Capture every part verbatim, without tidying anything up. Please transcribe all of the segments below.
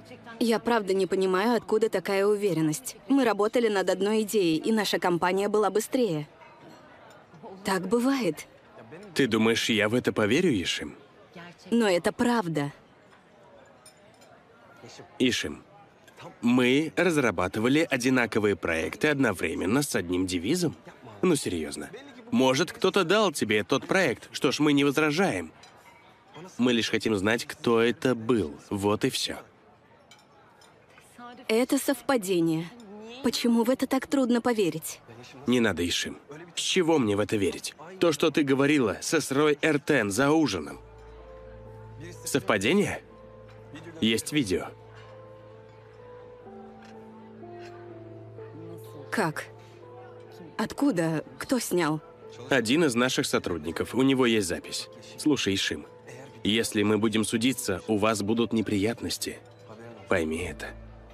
Я правда не понимаю, откуда такая уверенность. Мы работали над одной идеей, и наша компания была быстрее. Так бывает. Ты думаешь, я в это поверю, Ишим? Но это правда. Ишим, мы разрабатывали одинаковые проекты одновременно с одним девизом? Ну, серьезно. Может, кто-то дал тебе тот проект? Что ж, мы не возражаем. Мы лишь хотим знать, кто это был. Вот и все. Это совпадение. Почему в это так трудно поверить? Не надо, Ишим. С чего мне в это верить? То, что ты говорила с Эсрой Эртен за ужином. Совпадение? Есть видео. Как? Откуда? Кто снял? Один из наших сотрудников. У него есть запись. Слушай, Ишим, если мы будем судиться, у вас будут неприятности. Пойми это.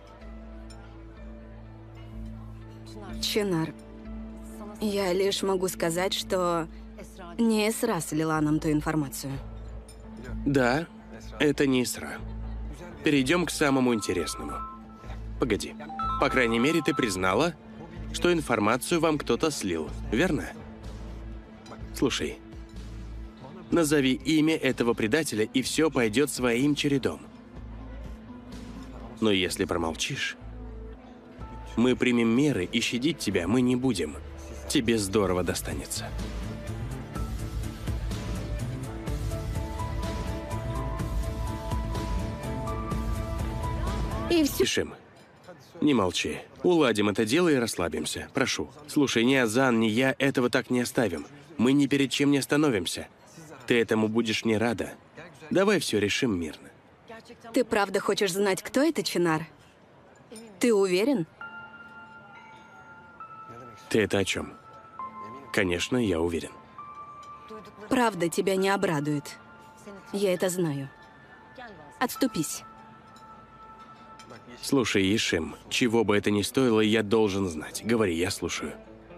Чинар, я лишь могу сказать, что не Эсра слила нам ту информацию. Да, это не Исра. Перейдем к самому интересному. Погоди. По крайней мере, ты признала, что информацию вам кто-то слил, верно? Слушай, назови имя этого предателя, и все пойдет своим чередом. Но если промолчишь, мы примем меры, и щадить тебя мы не будем. Тебе здорово достанется. И все. Ишим, не молчи. Уладим это дело и расслабимся. Прошу. Слушай, ни Азан, ни я этого так не оставим. Мы ни перед чем не остановимся. Ты этому будешь не рада. Давай все решим мирно. Ты правда хочешь знать, кто это, Чинар? Ты уверен? Ты это о чем? Конечно, я уверен. Правда тебя не обрадует. Я это знаю. Отступись. Слушай, Ишим, чего бы это ни стоило, я должен знать. Говори, я слушаю.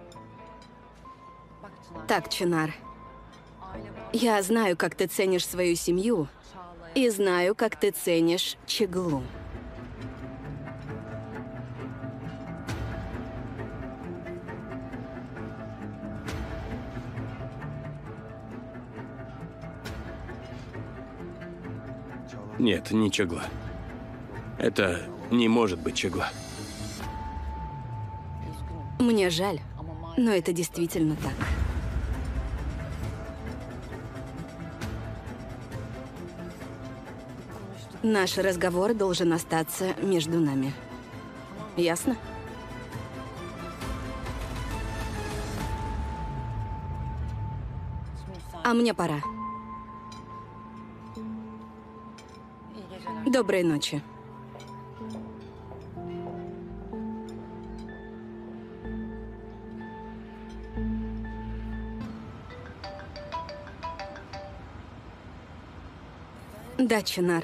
Так, Чинар. Я знаю, как ты ценишь свою семью, и знаю, как ты ценишь Чеглу. Нет, не Чегла. Это не может быть Чегла. Мне жаль, но это действительно так. Наш разговор должен остаться между нами. Ясно? А мне пора. Доброй ночи. Да, Чинар.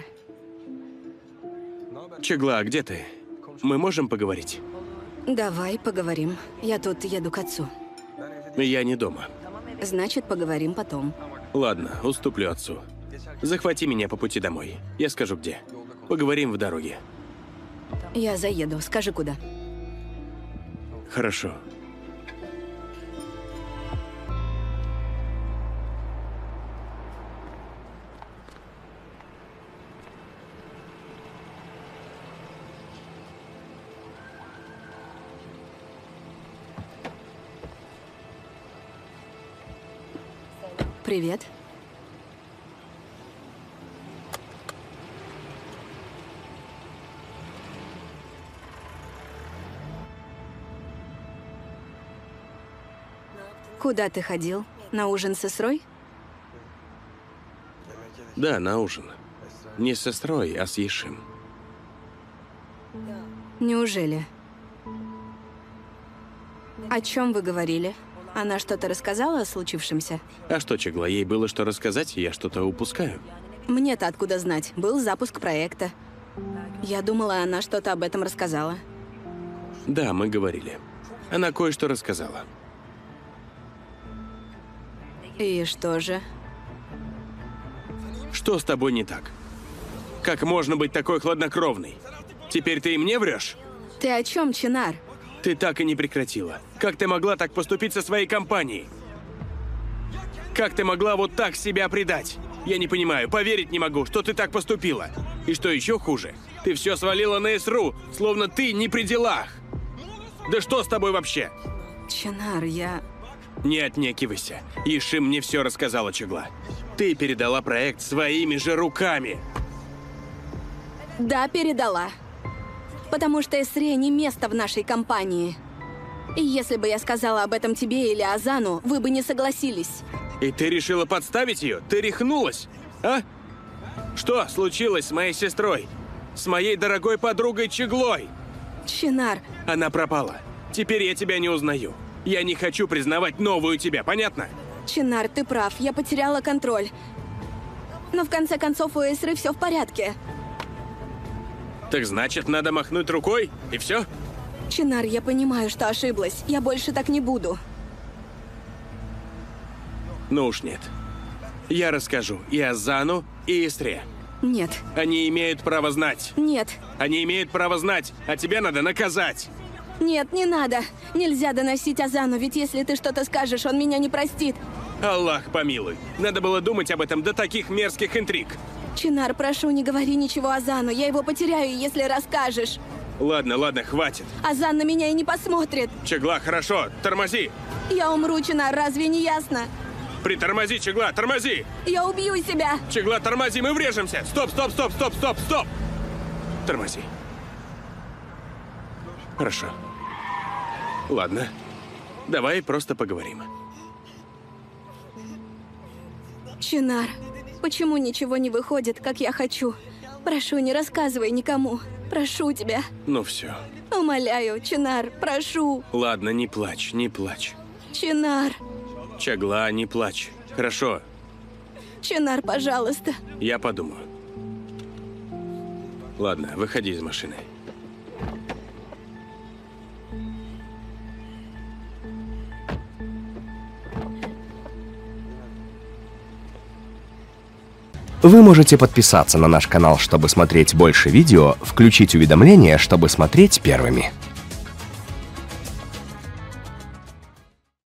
Чегла, где ты? Мы можем поговорить? Давай поговорим. Я тут еду к отцу. Я не дома. Значит, поговорим потом. Ладно, уступлю отцу. Захвати меня по пути домой. Я скажу, где. Поговорим в дороге. Я заеду. Скажи, куда. Хорошо. Привет. Куда ты ходил? На ужин с Эсрой? Да, на ужин. Не с сестрой, а с Ишим. Неужели? О чем вы говорили? Она что-то рассказала о случившемся? А что, Чегла, ей было что рассказать? Я что-то упускаю? Мне-то откуда знать? Был запуск проекта. Я думала, она что-то об этом рассказала. Да, мы говорили. Она кое-что рассказала. И что же? Что с тобой не так? Как можно быть такой хладнокровной? Теперь ты и мне врешь? Ты о чем, Чинар? Ты так и не прекратила. Как ты могла так поступить со своей компанией? Как ты могла вот так себя предать? Я не понимаю, поверить не могу, что ты так поступила. И что еще хуже, ты все свалила на СРУ, словно ты не при делах. Да что с тобой вообще? Чинар, я... Не отнекивайся. Ишим мне все рассказала, Чегла. Ты передала проект своими же руками. Да, передала. Потому что Эсре не место в нашей компании. И если бы я сказала об этом тебе или Азану, вы бы не согласились. И ты решила подставить ее? Ты рехнулась? А? Что случилось с моей сестрой? С моей дорогой подругой Чеглой? Чинар... Она пропала. Теперь я тебя не узнаю. Я не хочу признавать новую тебя, понятно? Чинар, ты прав, я потеряла контроль. Но в конце концов у Эсры все в порядке. Так значит, надо махнуть рукой, и все? Чинар, я понимаю, что ошиблась. Я больше так не буду. Ну уж нет. Я расскажу и Азану, и Эсре. Нет. Они имеют право знать. Нет. Они имеют право знать, а тебя надо наказать. Нет, не надо. Нельзя доносить Азану, ведь если ты что-то скажешь, он меня не простит. Аллах помилуй. Надо было думать об этом до таких мерзких интриг. Чинар, прошу, не говори ничего Азану. Я его потеряю, если расскажешь. Ладно, ладно, хватит. Азан на меня и не посмотрит. Чегла, хорошо, тормози. Я умру, Чинар, разве не ясно? Притормози, Чегла, тормози. Я убью себя. Чегла, тормози, мы врежемся. Стоп, стоп, стоп, стоп, стоп, стоп. Тормози. Хорошо. Ладно. Давай просто поговорим. Чинар, почему ничего не выходит, как я хочу? Прошу, не рассказывай никому. Прошу тебя. Ну все. Умоляю, Чинар, прошу. Ладно, не плачь, не плачь. Чинар. Чегла, не плачь. Хорошо. Чинар, пожалуйста. Я подумаю. Ладно, выходи из машины. Вы можете подписаться на наш канал, чтобы смотреть больше видео, включить уведомления, чтобы смотреть первыми.